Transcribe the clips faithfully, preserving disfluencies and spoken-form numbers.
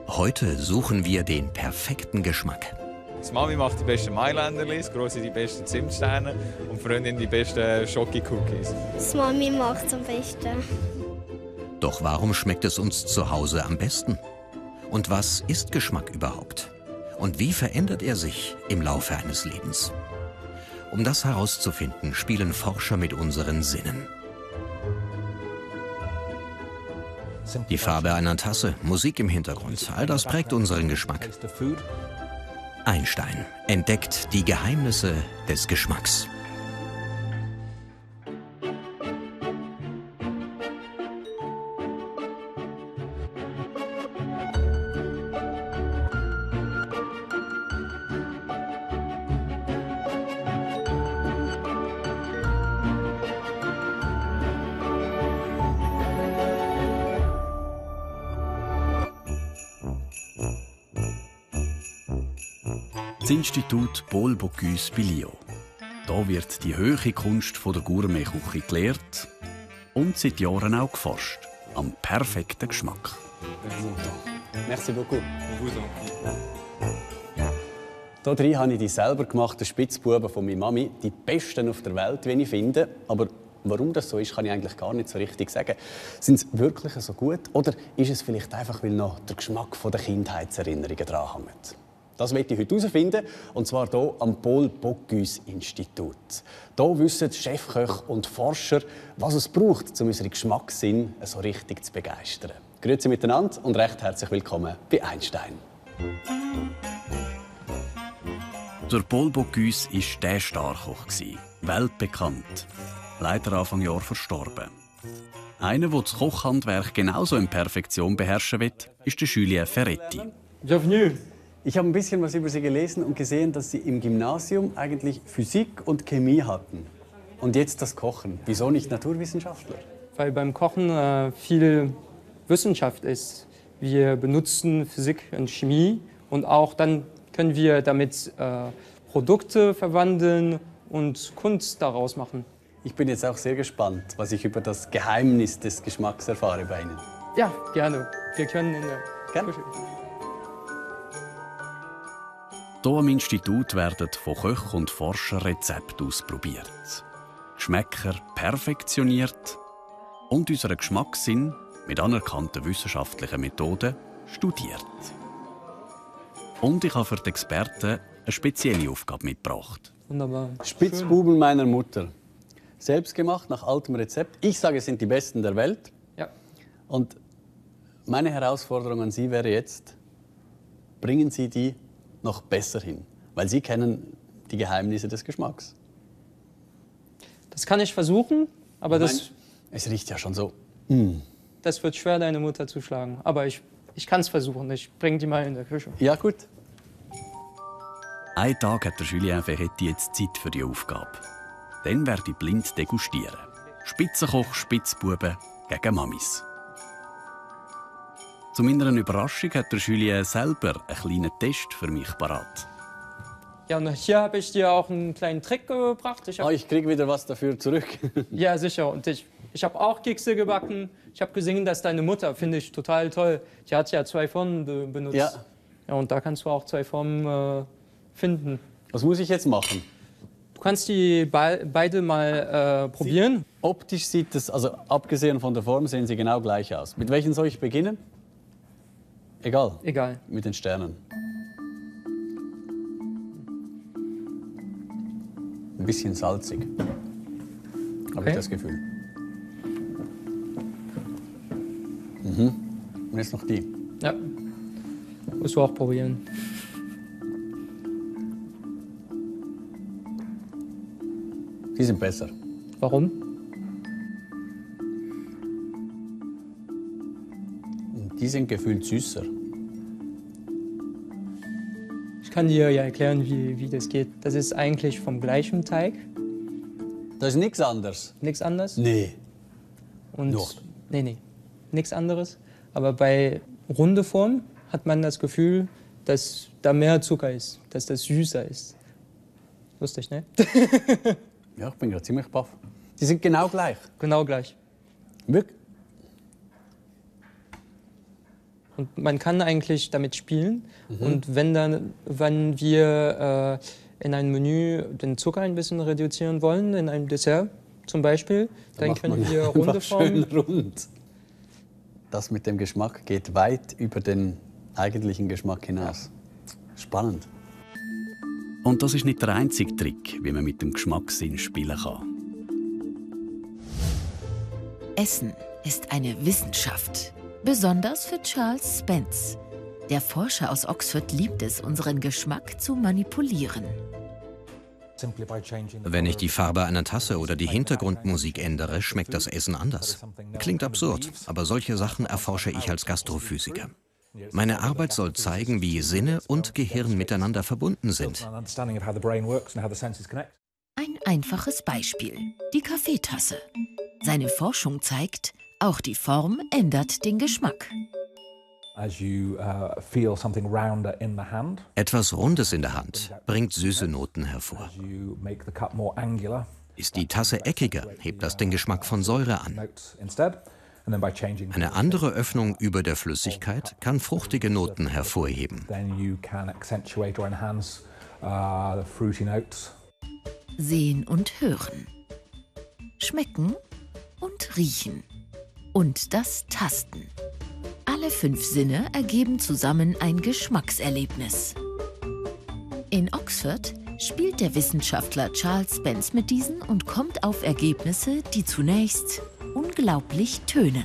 Heute suchen wir den perfekten Geschmack. Die Mami macht die besten Mailänderlis, die Grossi die besten Zimtsterne und die Freundin die besten Schoki-Cookies. Die Mami macht es am besten. Doch warum schmeckt es uns zu Hause am besten? Und was ist Geschmack überhaupt? Und wie verändert er sich im Laufe eines Lebens? Um das herauszufinden, spielen Forscher mit unseren Sinnen. Die Farbe einer Tasse, Musik im Hintergrund, all das prägt unseren Geschmack. Einstein entdeckt die Geheimnisse des Geschmacks. Das Institut Paul Bocuse bei Lyon. Hier wird die hohe Kunst von der Gourmet-Küche gelehrt und seit Jahren auch geforscht am perfekten Geschmack. Merci beaucoup. Hier drin habe ich die selber gemachten Spitzbuben von meiner Mami, die besten auf der Welt, wie ich finde. Aber warum das so ist, kann ich eigentlich gar nicht so richtig sagen. Sind sie wirklich so gut oder ist es vielleicht einfach, weil noch der Geschmack der Kindheitserinnerungen dranhängt? Das möchte ich heute herausfinden, und zwar hier am Paul Bocuse Institut. Hier wissen Chefköche und Forscher, was es braucht, um unseren Geschmackssinn so richtig zu begeistern. Grüezi miteinander und recht herzlich willkommen bei Einstein. Der Paul Bocuse war der Starkoch, weltbekannt. Leider Anfang Jahr verstorben. Einer, der das Kochhandwerk genauso in Perfektion beherrschen will, ist der Julien Ferretti. Bienvenue. Ich habe ein bisschen was über Sie gelesen und gesehen, dass Sie im Gymnasium eigentlich Physik und Chemie hatten. Und jetzt das Kochen. Wieso nicht Naturwissenschaftler? Weil beim Kochen äh, viel Wissenschaft ist. Wir benutzen Physik und Chemie und auch dann können wir damit äh, Produkte verwandeln und Kunst daraus machen. Ich bin jetzt auch sehr gespannt, was ich über das Geheimnis des Geschmacks erfahre bei Ihnen. Ja, gerne. Wir können in der Gerne. Küche. Hier am Institut werden von Köchen und Forschern Rezepte ausprobiert, Geschmäcker perfektioniert und unseren Geschmackssinn mit anerkannten wissenschaftlichen Methoden studiert. Und ich habe für die Experten eine spezielle Aufgabe mitgebracht. Wunderbar. Spitzbuben meiner Mutter. Selbst gemacht, nach altem Rezept. Ich sage, es sind die besten der Welt. Ja. Und meine Herausforderung an Sie wäre jetzt, bringen Sie die noch besser hin, weil Sie kennen die Geheimnisse des Geschmacks. Das kann ich versuchen, aber Ich das, meine, es riecht ja schon so. Mm. das wird schwer, deine Mutter zu schlagen. Aber ich, ich kann es versuchen. Ich bringe die mal in der Küche. Ja, gut. Einen Tag hat der Julien Ferretti jetzt Zeit für die Aufgabe. Dann werde ich blind degustieren. Spitzenkoch, Spitzbuben gegen Mamis. Zu meiner Überraschung hat der Julien selber einen kleinen Test für mich parat. Ja, und hier habe ich dir auch einen kleinen Trick gebracht. Ich hab, Ah, ich kriege wieder was dafür zurück. ja, sicher. Und ich, ich habe auch Kekse gebacken. Ich habe gesehen, dass deine Mutter, finde ich total toll, die hat ja zwei Formen be benutzt. Ja. Ja, und da kannst du auch zwei Formen äh, finden. Was muss ich jetzt machen? Du kannst die be beide mal äh, probieren. Optisch sieht es, also abgesehen von der Form, sehen sie genau gleich aus. Mit welchen soll ich beginnen? Egal. Egal. Mit den Sternen. Ein bisschen salzig. Habe Okay. ich das Gefühl. Mhm. Und jetzt noch die. Ja. Musst du auch probieren. Die sind besser. Warum? Und die sind gefühlt süßer. Ich kann dir ja erklären, wie, wie das geht. Das ist eigentlich vom gleichen Teig, Das ist nichts anderes. nichts anderes. Nee. Und Doch. Nee, nee, nichts anderes. Aber bei runde Form hat man das Gefühl, dass da mehr Zucker ist, dass das süßer ist. Lustig, ne? Ja, ich bin gerade ziemlich baff. Die sind genau gleich. Genau gleich. Wirklich? Und man kann eigentlich damit spielen. Mhm. Und wenn, dann, wenn wir äh, in einem Menü den Zucker ein bisschen reduzieren wollen, in einem Dessert zum Beispiel, dann, dann können wir runde formen. Schön rund. Das mit dem Geschmack geht weit über den eigentlichen Geschmack hinaus. Spannend. Und das ist nicht der einzige Trick, wie man mit dem Geschmackssinn spielen kann. Essen ist eine Wissenschaft. Besonders für Charles Spence. Der Forscher aus Oxford liebt es, unseren Geschmack zu manipulieren. Wenn ich die Farbe einer Tasse oder die Hintergrundmusik ändere, schmeckt das Essen anders. Klingt absurd, aber solche Sachen erforsche ich als Gastrophysiker. Meine Arbeit soll zeigen, wie Sinne und Gehirn miteinander verbunden sind. Ein einfaches Beispiel: die Kaffeetasse. Seine Forschung zeigt, auch die Form ändert den Geschmack. Etwas Rundes in der Hand bringt süße Noten hervor. Ist die Tasse eckiger, hebt das den Geschmack von Säure an. Eine andere Öffnung über der Flüssigkeit kann fruchtige Noten hervorheben. Sehen und hören. Schmecken und riechen. Und das Tasten. Alle fünf Sinne ergeben zusammen ein Geschmackserlebnis. In Oxford spielt der Wissenschaftler Charles Spence mit diesen und kommt auf Ergebnisse, die zunächst unglaublich tönen.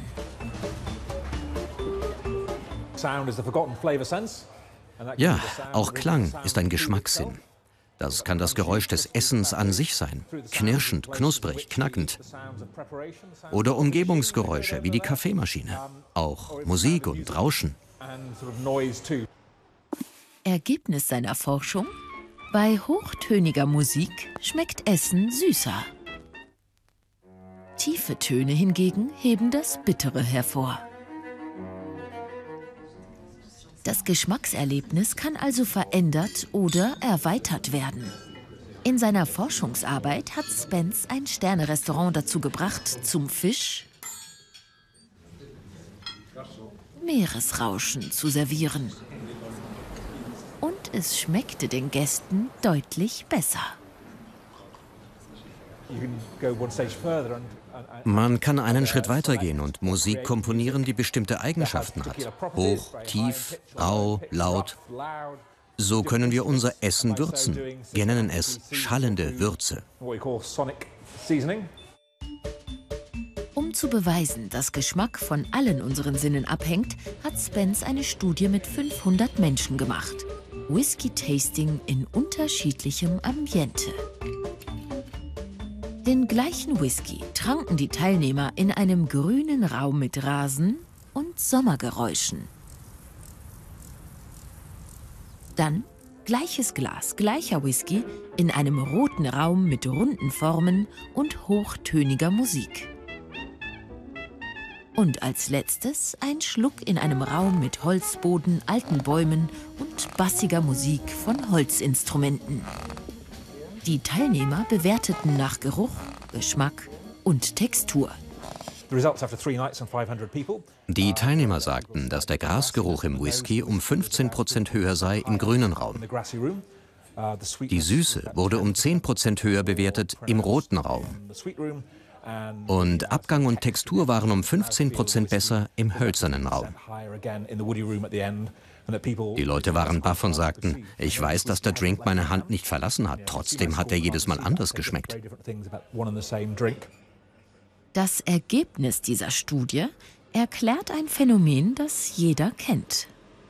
Ja, auch Klang ist ein Geschmackssinn. Das kann das Geräusch des Essens an sich sein, knirschend, knusprig, knackend. Oder Umgebungsgeräusche wie die Kaffeemaschine, auch Musik und Rauschen. Ergebnis seiner Forschung: Bei hochtöniger Musik schmeckt Essen süßer. Tiefe Töne hingegen heben das Bittere hervor. Das Geschmackserlebnis kann also verändert oder erweitert werden. In seiner Forschungsarbeit hat Spence ein Sterne-Restaurant dazu gebracht, zum Fisch Meeresrauschen zu servieren. Und es schmeckte den Gästen deutlich besser. Man kann einen Schritt weitergehen und Musik komponieren, die bestimmte Eigenschaften hat. Hoch, tief, rau, laut. So können wir unser Essen würzen. Wir nennen es schallende Würze. Um zu beweisen, dass Geschmack von allen unseren Sinnen abhängt, hat Spence eine Studie mit fünfhundert Menschen gemacht. Whisky-Tasting in unterschiedlichem Ambiente. Den gleichen Whisky tranken die Teilnehmer in einem grünen Raum mit Rasen und Sommergeräuschen. Dann gleiches Glas, gleicher Whisky in einem roten Raum mit runden Formen und hochtöniger Musik. Und als letztes ein Schluck in einem Raum mit Holzboden, alten Bäumen und bassiger Musik von Holzinstrumenten. Die Teilnehmer bewerteten nach Geruch, Geschmack und Textur. Die Teilnehmer sagten, dass der Grasgeruch im Whisky um fünfzehn Prozent höher sei im grünen Raum. Die Süße wurde um zehn Prozent höher bewertet im roten Raum. Und Abgang und Textur waren um fünfzehn Prozent besser im hölzernen Raum. Die Leute waren baff und sagten, ich weiß, dass der Drink meine Hand nicht verlassen hat, trotzdem hat er jedes Mal anders geschmeckt. Das Ergebnis dieser Studie erklärt ein Phänomen, das jeder kennt.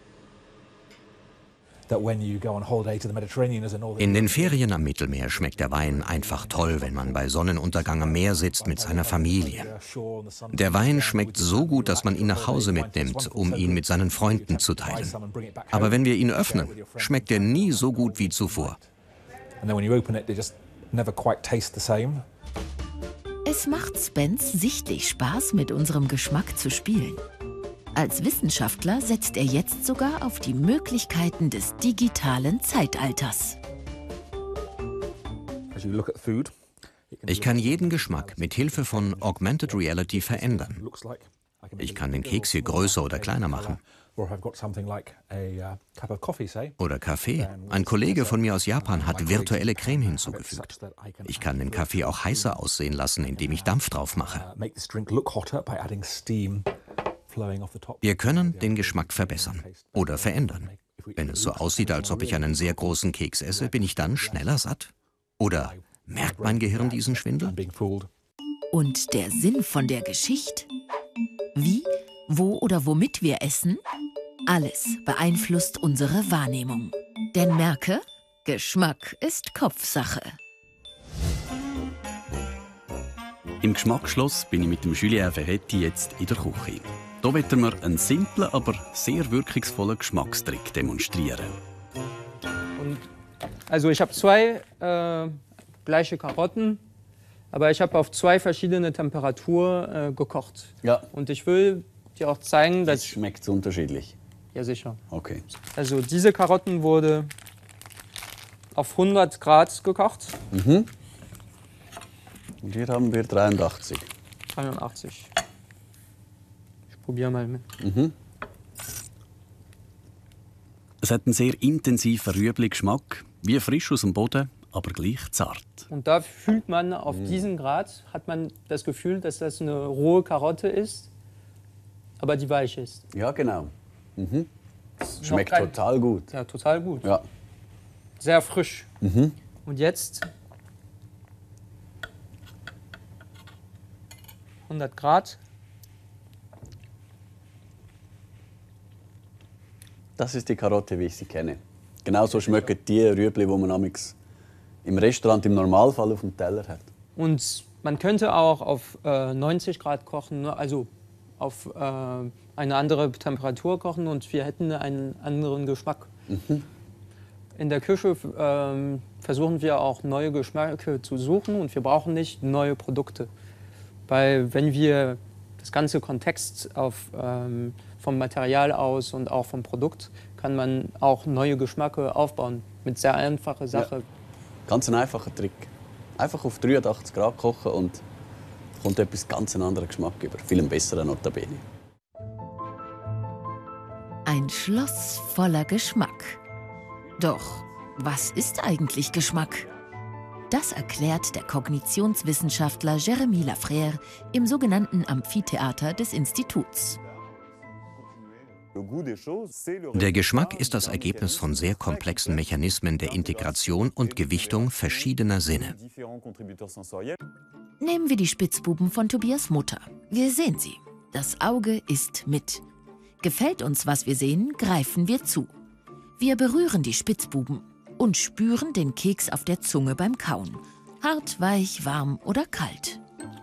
In den Ferien am Mittelmeer schmeckt der Wein einfach toll, wenn man bei Sonnenuntergang am Meer sitzt mit seiner Familie. Der Wein schmeckt so gut, dass man ihn nach Hause mitnimmt, um ihn mit seinen Freunden zu teilen. Aber wenn wir ihn öffnen, schmeckt er nie so gut wie zuvor. Es macht Spence sichtlich Spaß, mit unserem Geschmack zu spielen. Als Wissenschaftler setzt er jetzt sogar auf die Möglichkeiten des digitalen Zeitalters. Ich kann jeden Geschmack mit Hilfe von Augmented Reality verändern. Ich kann den Keks hier größer oder kleiner machen. Oder Kaffee. Ein Kollege von mir aus Japan hat virtuelle Creme hinzugefügt. Ich kann den Kaffee auch heißer aussehen lassen, indem ich Dampf drauf mache. Wir können den Geschmack verbessern oder verändern. Wenn es so aussieht, als ob ich einen sehr großen Keks esse, bin ich dann schneller satt? Oder merkt mein Gehirn diesen Schwindel? Und der Sinn von der Geschichte? Wie, wo oder womit wir essen? Alles beeinflusst unsere Wahrnehmung. Denn merke, Geschmack ist Kopfsache. Im Geschmacksschloss bin ich mit dem Julien Ferretti jetzt in der Küche. Hier wollen wir einen simplen, aber sehr wirkungsvollen Geschmackstrick demonstrieren. Und also ich habe zwei äh, gleiche Karotten, aber ich habe auf zwei verschiedene Temperaturen äh, gekocht. Ja. Und ich will dir auch zeigen, dass... Das schmeckt so unterschiedlich. Ja, sicher. Okay. Also diese Karotten wurde auf hundert Grad gekocht. Mhm. Und hier haben wir dreiundachtzig. dreiundachtzig. Ich probiere mal mit. Mhm. Es hat einen sehr intensiven Rüebli-Geschmack, wie frisch aus dem Boden, aber gleich zart. Und da fühlt man, auf mhm. diesen Grad hat man das Gefühl, dass das eine rohe Karotte ist, aber die weich ist. Ja, genau. Mhm. Schmeckt kein... total gut. Ja, total gut. Ja. Sehr frisch. Mhm. Und jetzt hundert Grad. Das ist die Karotte, wie ich sie kenne. Genauso schmecken die Rüebli, die man amigs im Restaurant im Normalfall auf dem Teller hat. Und man könnte auch auf äh, neunzig Grad kochen, also auf äh, eine andere Temperatur kochen und wir hätten einen anderen Geschmack. Mhm. In der Küche äh, versuchen wir auch neue Geschmäcke zu suchen und wir brauchen nicht neue Produkte. Weil wenn wir das ganze Kontext auf, ähm, vom Material aus und auch vom Produkt, kann man auch neue Geschmäcke aufbauen mit sehr einfacher Sache. Ja. Ganz ein einfacher Trick. Einfach auf dreiundachtzig Grad kochen und kommt etwas ganz anderen Geschmack über. Viel besseren notabene. Ein Schloss voller Geschmack. Doch, was ist eigentlich Geschmack? Das erklärt der Kognitionswissenschaftler Jérémy Lafrère im sogenannten Amphitheater des Instituts. Der Geschmack ist das Ergebnis von sehr komplexen Mechanismen der Integration und Gewichtung verschiedener Sinne. Nehmen wir die Spitzbuben von Tobias Mutter. Wir sehen sie. Das Auge ist mit. Gefällt uns, was wir sehen, greifen wir zu. Wir berühren die Spitzbuben und spüren den Keks auf der Zunge beim Kauen. Hart, weich, warm oder kalt.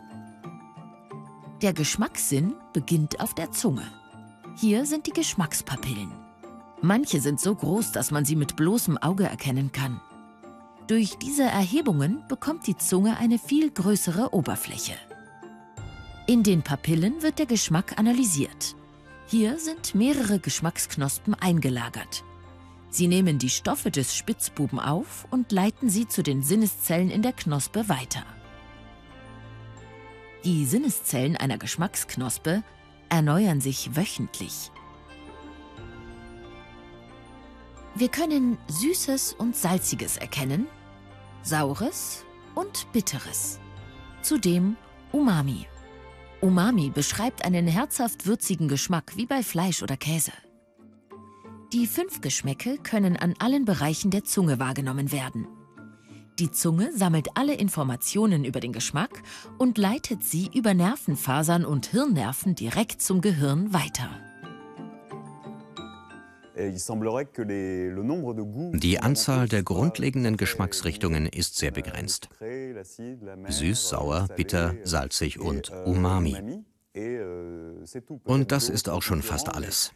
Der Geschmackssinn beginnt auf der Zunge. Hier sind die Geschmackspapillen. Manche sind so groß, dass man sie mit bloßem Auge erkennen kann. Durch diese Erhebungen bekommt die Zunge eine viel größere Oberfläche. In den Papillen wird der Geschmack analysiert. Hier sind mehrere Geschmacksknospen eingelagert. Sie nehmen die Stoffe des Spitzbuben auf und leiten sie zu den Sinneszellen in der Knospe weiter. Die Sinneszellen einer Geschmacksknospe erneuern sich wöchentlich. Wir können Süßes und Salziges erkennen, Saures und Bitteres. Zudem Umami. Umami beschreibt einen herzhaft würzigen Geschmack wie bei Fleisch oder Käse. Die fünf Geschmäcke können an allen Bereichen der Zunge wahrgenommen werden. Die Zunge sammelt alle Informationen über den Geschmack und leitet sie über Nervenfasern und Hirnnerven direkt zum Gehirn weiter. Die Anzahl der grundlegenden Geschmacksrichtungen ist sehr begrenzt. Süß, sauer, bitter, salzig und umami. Und das ist auch schon fast alles.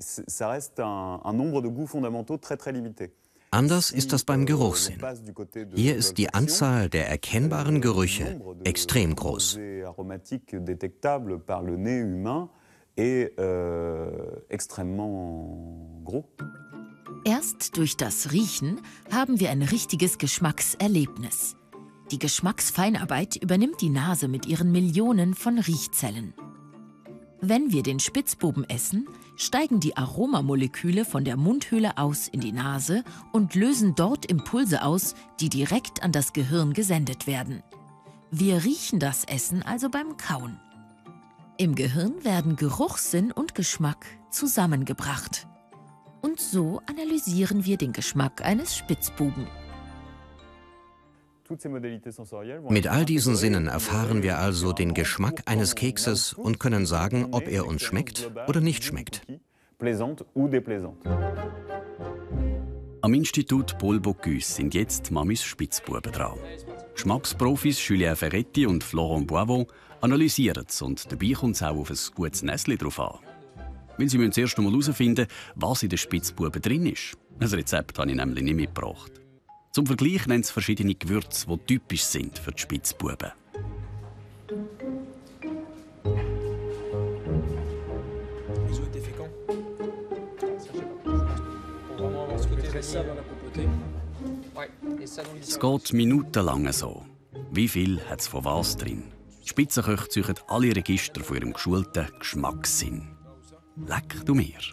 Anders ist das beim Geruchssinn. Hier ist die Anzahl der erkennbaren Gerüche extrem groß. Erst durch das Riechen haben wir ein richtiges Geschmackserlebnis. Die Geschmacksfeinarbeit übernimmt die Nase mit ihren Millionen von Riechzellen. Wenn wir den Spitzbuben essen, steigen die Aromamoleküle von der Mundhöhle aus in die Nase und lösen dort Impulse aus, die direkt an das Gehirn gesendet werden. Wir riechen das Essen also beim Kauen. Im Gehirn werden Geruchssinn und Geschmack zusammengebracht. Und so analysieren wir den Geschmack eines Spitzbuben. Mit all diesen Sinnen erfahren wir also den Geschmack eines Kekses und können sagen, ob er uns schmeckt oder nicht schmeckt. Am Institut Paul Bocuse sind jetzt Mamis Spitzbuben dran. Geschmacksprofis Julien Ferretti und Florent Boivon analysieren es und dabei kommt es auch auf ein gutes Näschen drauf an. Weil sie müssen zuerst einmal herausfinden, was in den Spitzbuben drin ist. Ein Rezept habe ich nämlich nicht mitgebracht. Zum Vergleich nennen sie verschiedene Gewürze, die typisch sind für die Spitzbuben. Es geht minutenlang so. Wie viel hat es von was drin? Die Spitzenköche züchten alle Register von ihrem geschulten Geschmackssinn. Leck du mir!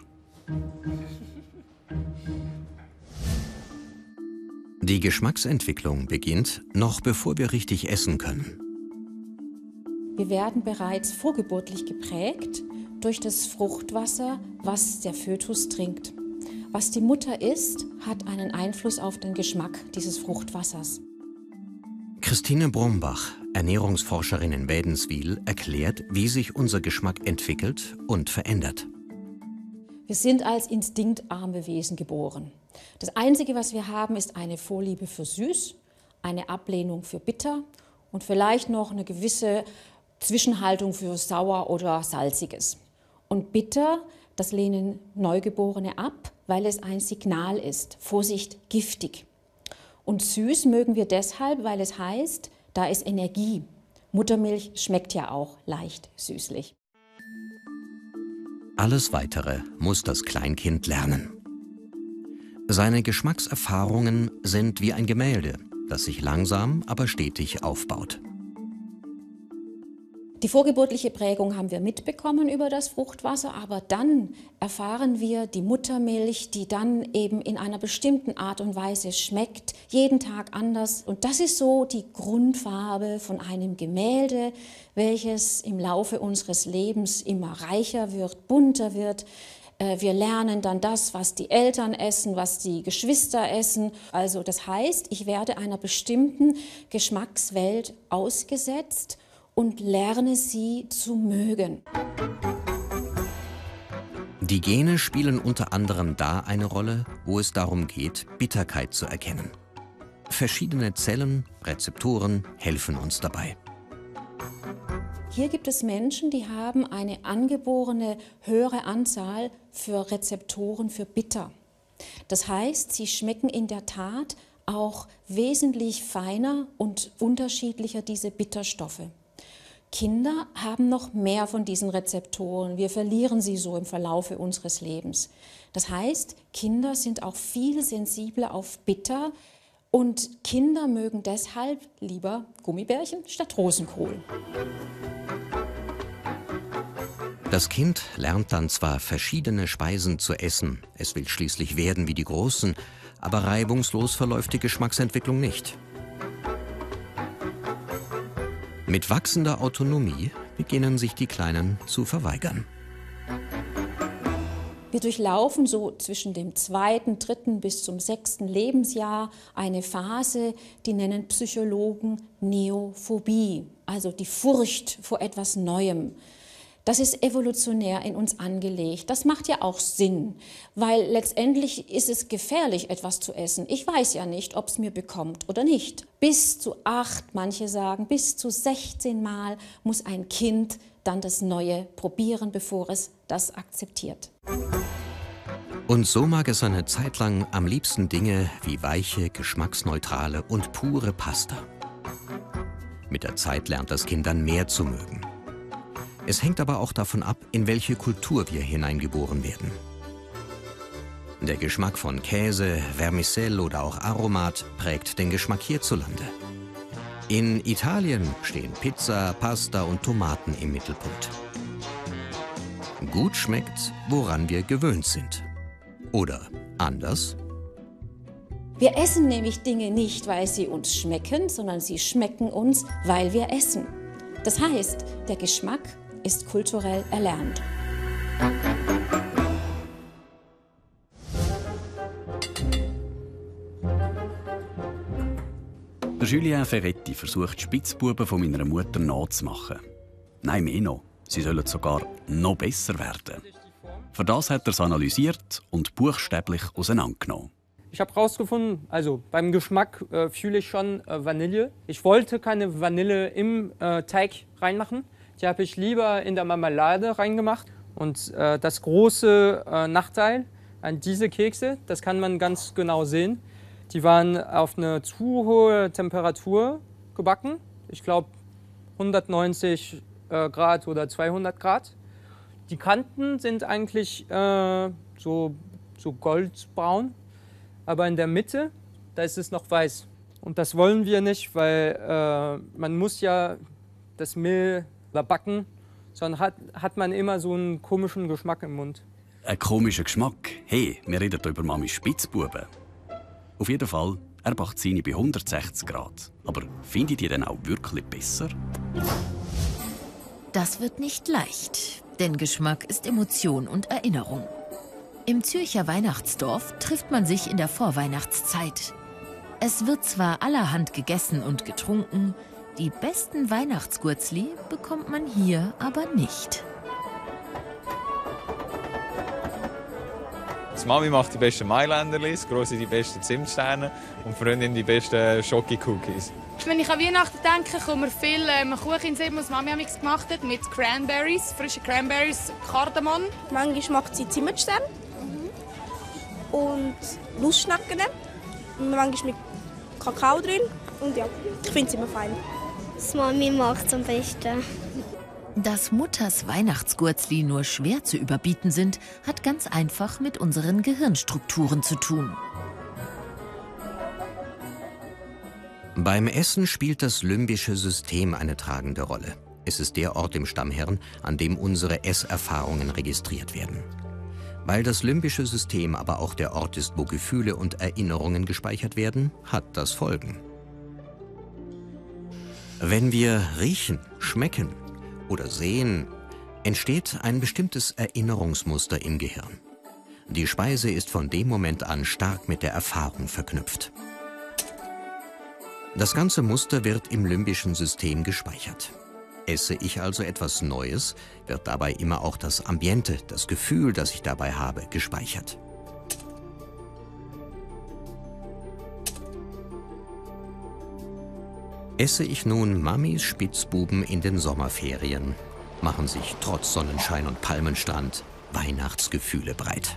Die Geschmacksentwicklung beginnt, noch bevor wir richtig essen können. Wir werden bereits vorgeburtlich geprägt durch das Fruchtwasser, was der Fötus trinkt. Was die Mutter isst, hat einen Einfluss auf den Geschmack dieses Fruchtwassers. Christine Brombach, Ernährungsforscherin in Wädenswil, erklärt, wie sich unser Geschmack entwickelt und verändert. Wir sind als instinktarme Wesen geboren. Das Einzige, was wir haben, ist eine Vorliebe für süß, eine Ablehnung für bitter und vielleicht noch eine gewisse Zwischenhaltung für sauer oder salziges. Und bitter, das lehnen Neugeborene ab, weil es ein Signal ist. Vorsicht, giftig. Und süß mögen wir deshalb, weil es heißt, da ist Energie. Muttermilch schmeckt ja auch leicht süßlich. Alles Weitere muss das Kleinkind lernen. Seine Geschmackserfahrungen sind wie ein Gemälde, das sich langsam, aber stetig aufbaut. Die vorgeburtliche Prägung haben wir mitbekommen über das Fruchtwasser, aber dann erfahren wir die Muttermilch, die dann eben in einer bestimmten Art und Weise schmeckt, jeden Tag anders. Und das ist so die Grundfarbe von einem Gemälde, welches im Laufe unseres Lebens immer reicher wird, bunter wird. Wir lernen dann das, was die Eltern essen, was die Geschwister essen. Also das heißt, ich werde einer bestimmten Geschmackswelt ausgesetzt und lerne sie zu mögen. Die Gene spielen unter anderem da eine Rolle, wo es darum geht, Bitterkeit zu erkennen. Verschiedene Zellen, Rezeptoren helfen uns dabei. Hier gibt es Menschen, die haben eine angeborene höhere Anzahl für Rezeptoren für bitter. Das heißt, sie schmecken in der Tat auch wesentlich feiner und unterschiedlicher diese Bitterstoffe. Kinder haben noch mehr von diesen Rezeptoren. Wir verlieren sie so im Verlaufe unseres Lebens. Das heißt, Kinder sind auch viel sensibler auf Bitter und Kinder mögen deshalb lieber Gummibärchen statt Rosenkohl. Das Kind lernt dann zwar verschiedene Speisen zu essen, es will schließlich werden wie die Großen, aber reibungslos verläuft die Geschmacksentwicklung nicht. Mit wachsender Autonomie beginnen sich die Kleinen zu verweigern. Wir durchlaufen so zwischen dem zweiten, dritten bis zum sechsten Lebensjahr eine Phase, die nennen Psychologen Neophobie, also die Furcht vor etwas Neuem. Das ist evolutionär in uns angelegt. Das macht ja auch Sinn, weil letztendlich ist es gefährlich, etwas zu essen. Ich weiß ja nicht, ob es mir bekommt oder nicht. Bis zu acht, manche sagen, bis zu sechzehn Mal muss ein Kind dann das Neue probieren, bevor es das akzeptiert. Und so mag es eine Zeit lang am liebsten Dinge wie weiche, geschmacksneutrale und pure Pasta. Mit der Zeit lernt das Kind dann mehr zu mögen. Es hängt aber auch davon ab, in welche Kultur wir hineingeboren werden. Der Geschmack von Käse, Vermicelle oder auch Aromat prägt den Geschmack hierzulande. In Italien stehen Pizza, Pasta und Tomaten im Mittelpunkt. gut schmeckt, woran wir gewöhnt sind. Oder anders? Wir essen nämlich Dinge nicht, weil sie uns schmecken, sondern sie schmecken uns, weil wir essen. Das heißt, der Geschmack ist kulturell erlernt. Der Julien Ferretti versucht, die Spitzbuben von meiner Mutter nachzumachen. Nein, mehr noch. Sie sollen sogar noch besser werden. Für das hat er es analysiert und buchstäblich auseinandergenommen. Ich habe herausgefunden, also beim Geschmack äh, fühle ich schon äh, Vanille. Ich wollte keine Vanille im äh, Teig reinmachen. Die habe ich lieber in der Marmelade reingemacht. Und äh, das große äh, Nachteil an diese Kekse, das kann man ganz genau sehen, die waren auf eine zu hohe Temperatur gebacken. Ich glaube hundertneunzig äh, Grad oder zweihundert Grad. Die Kanten sind eigentlich äh, so, so goldbraun. Aber in der Mitte, da ist es noch weiß. Und das wollen wir nicht, weil äh, man muss ja das Mehl backen, sondern hat, hat man immer so einen komischen Geschmack im Mund. Ein komischer Geschmack? Hey, wir reden hier über Mamis Spitzbuben. Auf jeden Fall, er backt seine bei hundertsechzig Grad. Aber findet ihr denn auch wirklich besser? Das wird nicht leicht, denn Geschmack ist Emotion und Erinnerung. Im Zürcher Weihnachtsdorf trifft man sich in der Vorweihnachtszeit. Es wird zwar allerhand gegessen und getrunken, die besten Weihnachtsgurzli bekommt man hier aber nicht. Die Mami macht die besten Mailänderlis, Grossi die besten Zimtsterne und die Freundin die besten Schoki-Cookies. Wenn ich an Weihnachten denke, kommen mir viel ähm, Kuchen in den Sinn, was Mami amigs gemacht hat, mit Cranberries, frische Cranberries, Kardamom. Manchmal macht sie Zimtsterne und Nussschnecken und manchmal mit Kakao drin. Und ja, ich finde es immer fein. Das Mami macht es am besten. Dass Mutters Weihnachtsgurzli nur schwer zu überbieten sind, hat ganz einfach mit unseren Gehirnstrukturen zu tun. Beim Essen spielt das limbische System eine tragende Rolle. Es ist der Ort im Stammhirn, an dem unsere Esserfahrungen registriert werden. Weil das limbische System aber auch der Ort ist, wo Gefühle und Erinnerungen gespeichert werden, hat das Folgen. Wenn wir riechen, schmecken oder sehen, entsteht ein bestimmtes Erinnerungsmuster im Gehirn. Die Speise ist von dem Moment an stark mit der Erfahrung verknüpft. Das ganze Muster wird im limbischen System gespeichert. Esse ich also etwas Neues, wird dabei immer auch das Ambiente, das Gefühl, das ich dabei habe, gespeichert. Esse ich nun Mamis Spitzbuben in den Sommerferien, machen sich trotz Sonnenschein und Palmenstrand Weihnachtsgefühle breit.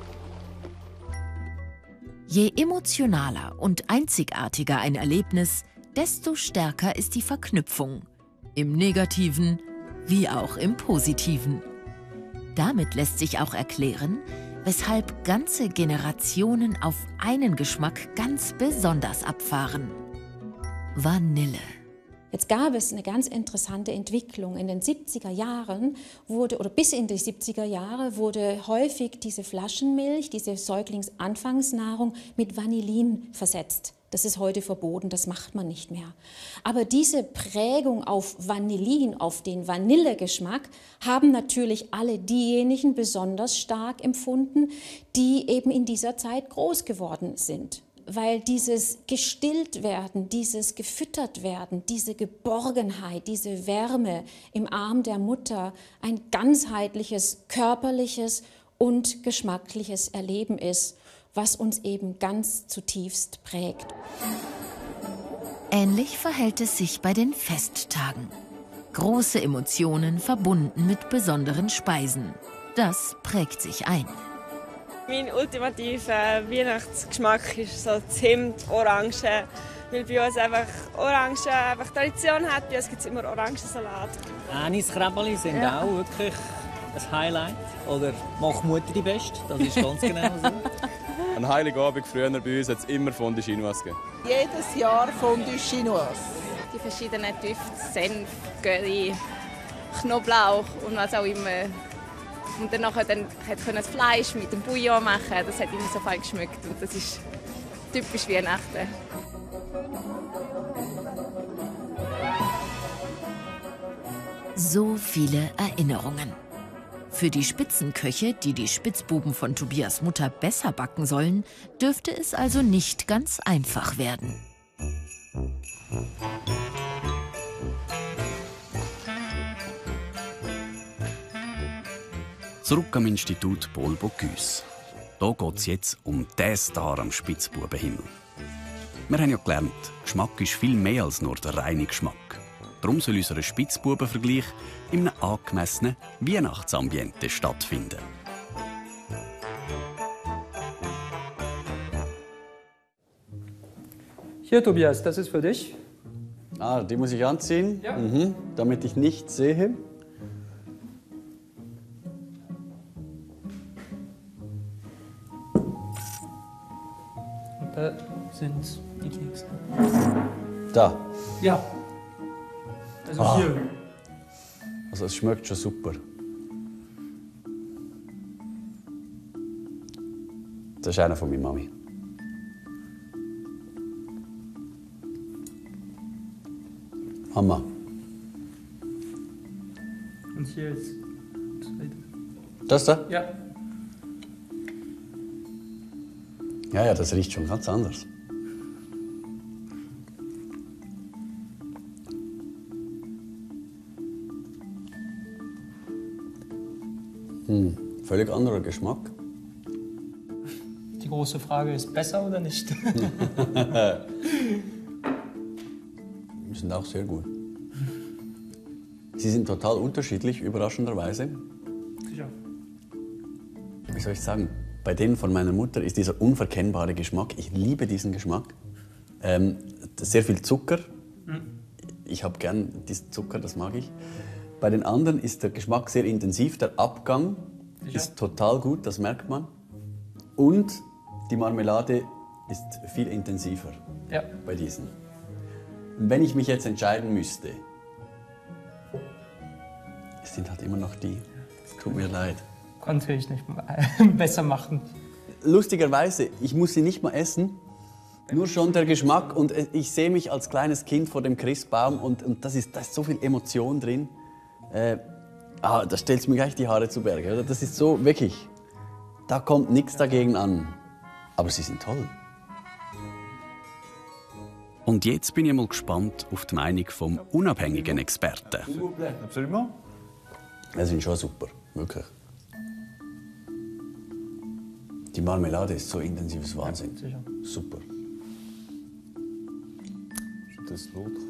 Je emotionaler und einzigartiger ein Erlebnis, desto stärker ist die Verknüpfung. Im Negativen wie auch im Positiven. Damit lässt sich auch erklären, weshalb ganze Generationen auf einen Geschmack ganz besonders abfahren. Vanille. Jetzt gab es eine ganz interessante Entwicklung. In den siebziger Jahren wurde, oder bis in die siebziger Jahre, wurde häufig diese Flaschenmilch, diese Säuglingsanfangsnahrung mit Vanillin versetzt. Das ist heute verboten, das macht man nicht mehr. Aber diese Prägung auf Vanillin, auf den Vanillegeschmack, haben natürlich alle diejenigen besonders stark empfunden, die eben in dieser Zeit groß geworden sind. Weil dieses gestillt werden, dieses gefüttert werden, diese Geborgenheit, diese Wärme im Arm der Mutter ein ganzheitliches, körperliches und geschmackliches Erleben ist, was uns eben ganz zutiefst prägt. Ähnlich verhält es sich bei den Festtagen. Große Emotionen verbunden mit besonderen Speisen. Das prägt sich ein. Mein ultimativer Weihnachtsgeschmack ist so Zimt, Orange, weil bei uns einfach Orange einfach Tradition hat. Bei uns gibt es immer Orangensalat. Anis-Kräbeli sind ja auch wirklich ein Highlight. Oder «Mach Mutter die Beste», das ist ganz genau so. An Heiligabend früher bei uns hat es immer Fondue Chinoise gegeben. Jedes Jahr Fondue Chinoise. Die verschiedenen Düfte, Senf, Curry, Knoblauch und was auch immer Und dann nachher dann konnte das Fleisch mit dem Bouillon machen. Das hat immer so fein geschmeckt und das ist typisch Weihnachten. So viele Erinnerungen. Für die Spitzenköche, die die Spitzbuben von Tobias Mutter besser backen sollen, dürfte es also nicht ganz einfach werden. Zurück am Institut Paul Bocuse. Hier geht es jetzt um den Star am Spitzbubenhimmel. Wir haben ja gelernt, Geschmack ist viel mehr als nur der reine Geschmack. Darum soll unser Spitzbubenvergleich in einem angemessenen Weihnachtsambiente stattfinden. Hier, Tobias, das ist für dich. Ah, die muss ich anziehen, Ja. mhm, damit ich nichts sehe. Und da sind die Kekse. Da. Ja. Also Ah. hier. Also es schmeckt schon super. Das ist einer von meiner Mami. Mama. Und hier ist zweite. Das da? Ja. Ja, ja, das riecht schon ganz anders. Hm, völlig anderer Geschmack. Die große Frage ist, besser oder nicht? Die sind auch sehr gut. Sie sind total unterschiedlich, überraschenderweise. Sicher. Wie soll ich sagen? Bei denen von meiner Mutter ist dieser unverkennbare Geschmack. Ich liebe diesen Geschmack. Ähm, sehr viel Zucker. Mhm. Ich habe gern diesen Zucker, das mag ich. Bei den anderen ist der Geschmack sehr intensiv. Der Abgang Sicher? ist total gut, das merkt man. Und die Marmelade ist viel intensiver Ja. bei diesen. Wenn ich mich jetzt entscheiden müsste, es sind halt immer noch die. Tut mir leid. Konnte ich nicht mal besser machen. Lustigerweise, ich muss sie nicht mal essen. Nur schon der Geschmack und ich sehe mich als kleines Kind vor dem Christbaum und, und das ist, da ist so viel Emotion drin. Äh, ah, da stellt mir gleich die Haare zu Berge. Oder? Das ist so, wirklich, da kommt nichts dagegen an. Aber sie sind toll. Und jetzt bin ich mal gespannt auf die Meinung vom unabhängigen Experten. Absolument. Sie sind schon super, wirklich. Die Marmelade ist so intensives Wahnsinn. Ja, sicher. Super. Je teste l'autre.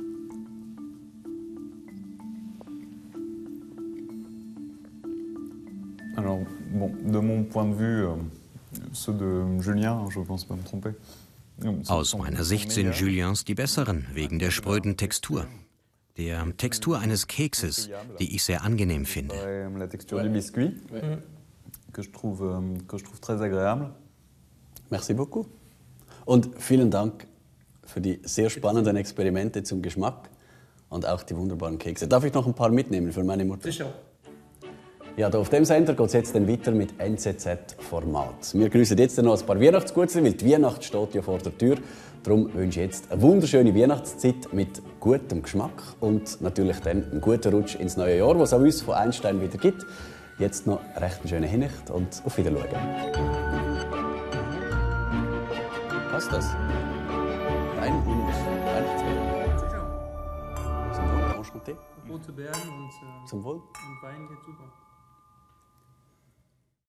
Alors, bon, de mon point de vue, euh, ceux de Julien, je pense pas me tromper. Aus meiner Sicht sind Juliens die besseren, wegen der spröden Textur. Der Textur eines Kekses, die ich sehr angenehm finde. La texture du biscuit, que je trouve, euh, que je trouve très agréable. Merci beaucoup. Und vielen Dank für die sehr spannenden Experimente zum Geschmack und auch die wunderbaren Kekse. Darf ich noch ein paar mitnehmen für meine Mutter? Sicher. Ja, da auf dem Sender geht es jetzt dann weiter mit N Z Z-Format. Wir grüßen jetzt noch ein paar Weihnachtsgutzli, weil die Weihnacht steht ja vor der Tür. Darum wünsche ich jetzt eine wunderschöne Weihnachtszeit mit gutem Geschmack und natürlich dann einen guten Rutsch ins neue Jahr, was es auch uns von Einstein wieder gibt. Jetzt noch eine recht schöne Hinricht und auf Wiedersehen. Passt das? Dein Weihnachtswetter. Zum Wohl, Enchanté. Rote Beeren und, äh, Zum Wohl. und Wein geht super.